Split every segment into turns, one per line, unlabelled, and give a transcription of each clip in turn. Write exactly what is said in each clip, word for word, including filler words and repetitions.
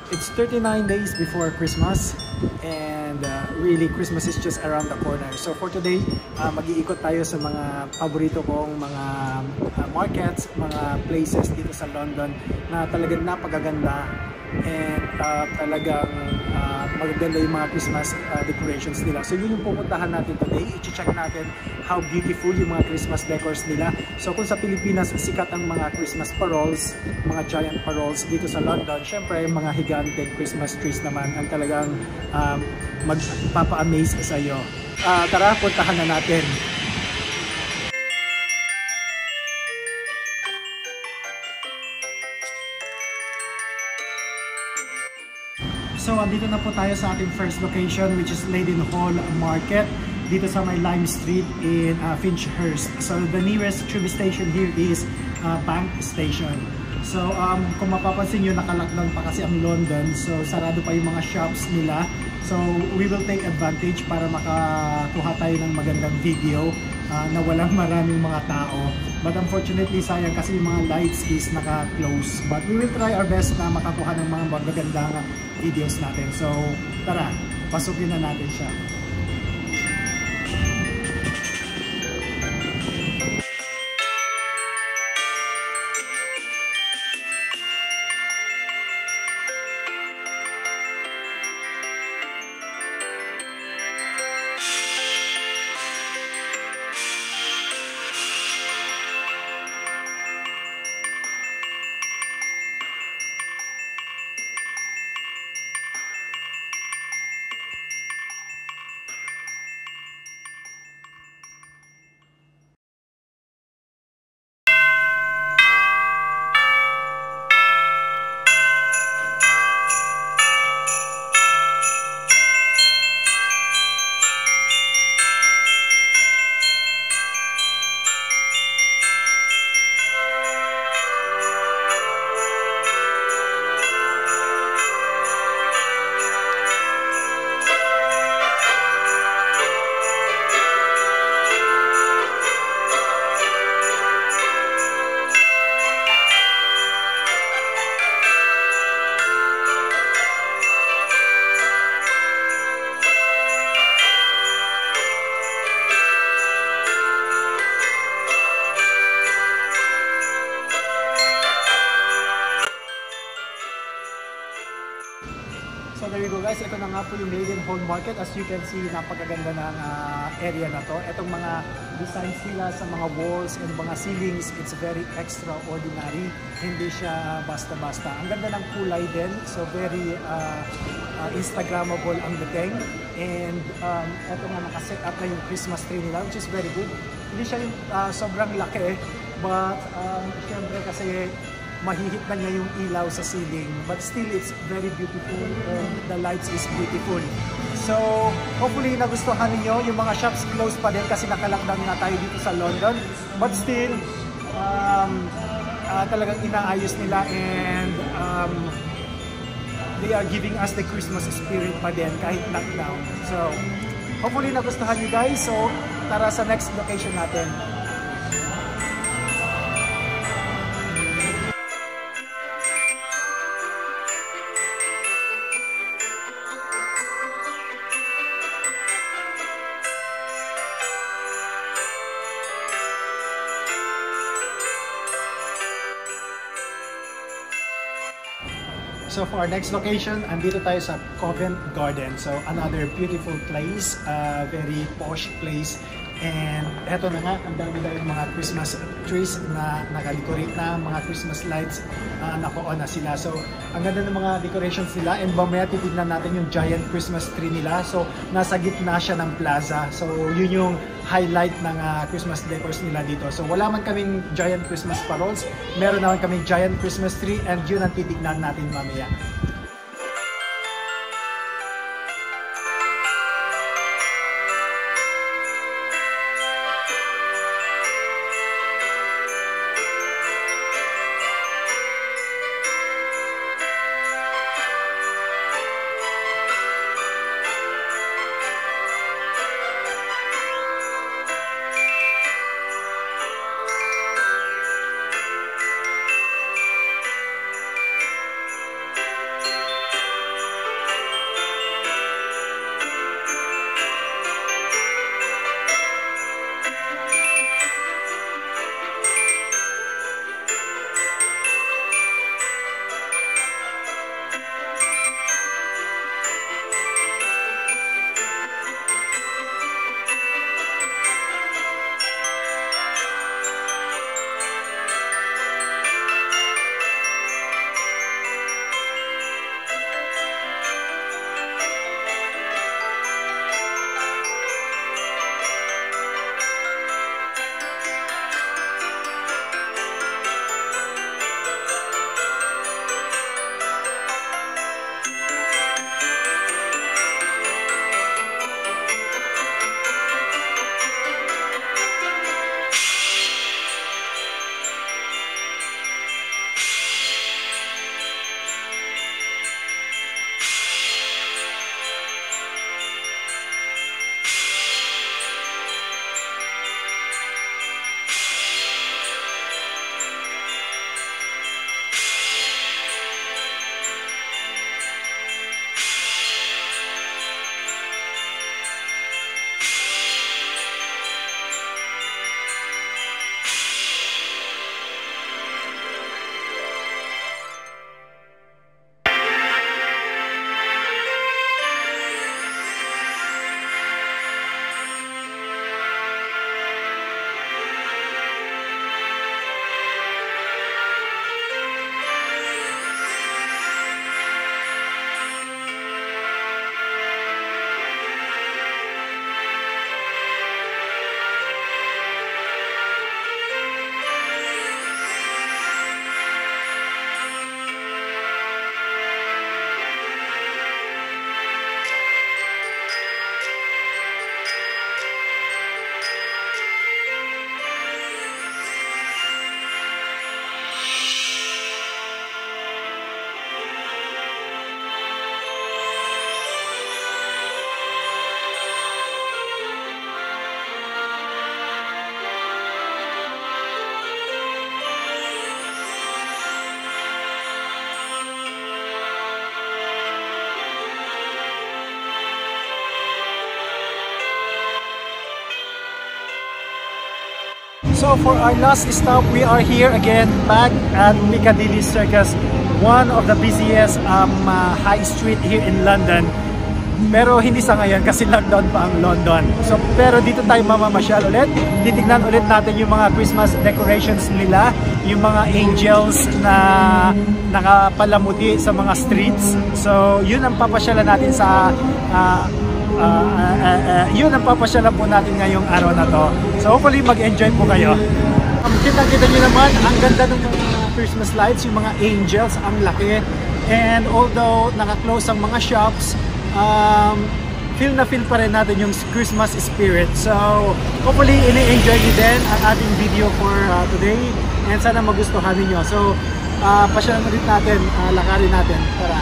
It's thirty-nine days before Christmas, and uh, really Christmas is just around the corner. So for today, uh, mag-iikot tayo sa mga paborito kong mga uh, markets, mga places dito sa London na talagang napakaganda, and uh, talagang uh, magaganda yung mga Christmas uh, decorations nila. So yun yung pupuntahan natin today. I-check natin how beautiful yung mga Christmas decors nila. So kung sa Pilipinas sikat ang mga Christmas paroles, mga giant paroles, dito sa London, syempre mga higanteng Christmas trees naman ang talagang um, magpapa-amaze sa iyo. Uh, tara, puntahan na natin. So, andito na po tayo sa ating first location, which is Leadenhall Market, dito sa may Lime Street in uh, Finchhurst. So, the nearest tube station here is uh, Bank Station. So, um, kung mapapansin nyo, nakalockdown pa kasi ang London. So, sarado pa yung mga shops nila. So, we will take advantage para makakuha tayo ng magandang video uh, na walang maraming mga tao. But unfortunately, sayang kasi yung mga lights is naka-close. But we will try our best na makakuha ng mga magagandang videos natin. So, tara, pasukin na natin siya. So there you go guys, ito na nga po yung Leadenhall Market. As you can see, napakaganda ng uh, area na to. Itong mga designs nila sa mga walls and mga ceilings, it's very extraordinary. Hindi siya basta-basta. Ang ganda ng kulay din, so very uh, uh, Instagrammable ang dating. And um, ito nga nakaset up na yung Christmas tree nila, which is very good. Hindi siya yung uh, sobrang laki, but um, syempre kasi mahihit na niya yung ilaw sa ceiling, but still it's very beautiful and the lights is beautiful. So hopefully nagustuhan niyo. Yung mga shops closed pa din kasi naka-lockdown nga tayo dito sa London, but still um, uh, talagang inaayos nila, and um, they are giving us the Christmas spirit pa din kahit lockdown. So hopefully nagustuhan niyo guys. So tara sa next location natin. So for our next location, andito tayo sa Covent Garden. So another beautiful place, uh, very posh place. And eto na nga, ang dami-dami mga Christmas trees na nakadecorate na, mga Christmas lights uh, naka-on na sila. So ang ganda ng mga decorations nila, and mamaya titignan natin yung giant Christmas tree nila. So nasa gitna siya ng plaza. So yun yung highlight ng uh, Christmas decors nila dito. So wala man kaming giant Christmas paroles, meron naman kaming giant Christmas tree, and yun ang titignan natin mamaya. so for our last stop, we are here again back at Piccadilly Circus, one of the busiest um, uh, high street here in London. Pero hindi sa ngayon kasi lockdown pa ang London. So pero dito tayo mamamasyal ulit. Titignan ulit natin yung mga Christmas decorations nila, yung mga angels na nakapalamuti sa mga streets. So yun ang papasyalan natin sa uh, uh, uh, uh, uh, yun ang papasyalan po natin ngayong araw na to. So hopefully mag-enjoy po kayo. Um, Kita-kita nyo naman ang ganda ng mga Christmas lights, yung mga angels, ang laki. And although naka-close ang mga shops, Um, feel na feel pa rin natin yung Christmas spirit. So hopefully ini-enjoy nyo din ang ating video for uh, today, and sana magustuhan niyo. So uh, pasyalan ulit natin, uh, lakarin natin. Tara.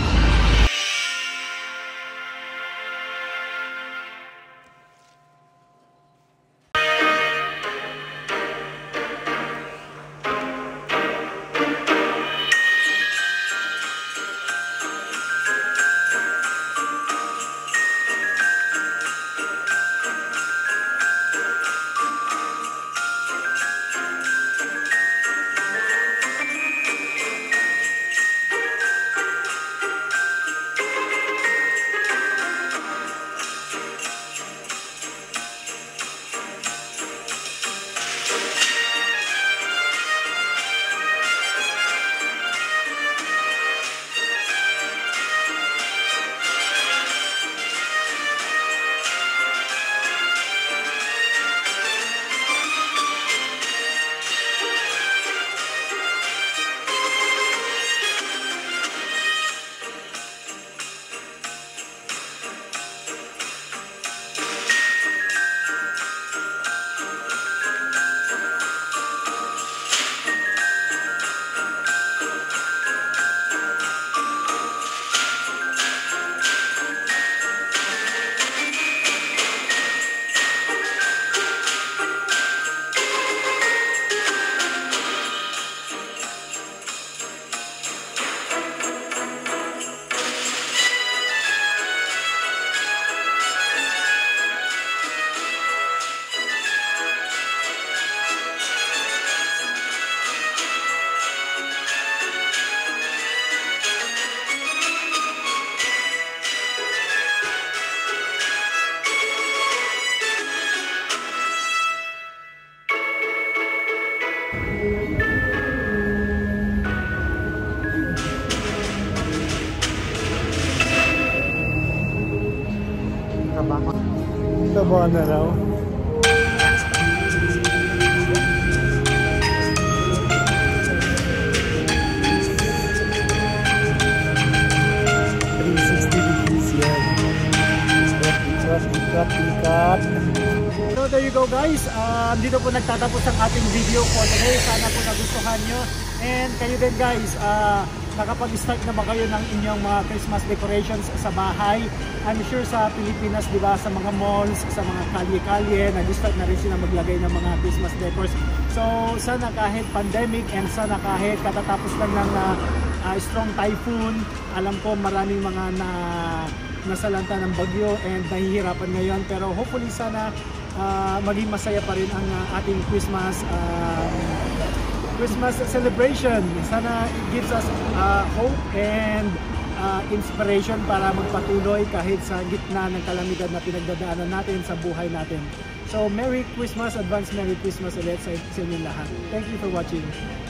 Taba na raw. three sixty degrees yan. Ikat, ikat, ikat. So there you go guys. Uh, dito po nagtatapos ang ating video for today. Sana po nagustuhan nyo. And kayo din guys, uh, nakapag-start na ba kayo ng inyong mga Christmas decorations sa bahay? I'm sure sa Pilipinas, di ba, sa mga malls, sa mga kalye-kalye, nag-start na rin sila maglagay ng mga Christmas decors. So sana kahit pandemic and sana kahit katatapos lang ng uh, uh, strong typhoon, alam ko maraming mga na nasalanta ng bagyo and nahihirapan ngayon, pero hopefully sana uh, maging masaya pa rin ang uh, ating Christmas uh, Christmas celebration. Sana it gives us uh, hope and uh, inspiration para magpatuloy kahit sa gitna ng kalamidad na pinagdadaanan natin sa buhay natin. So Merry Christmas, advance Merry Christmas ulit sa, sa inyong lahat. Thank you for watching.